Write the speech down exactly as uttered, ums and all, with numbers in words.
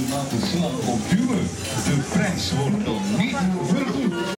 te laten slaan op duwen. De prijs wordt nog niet vergoed.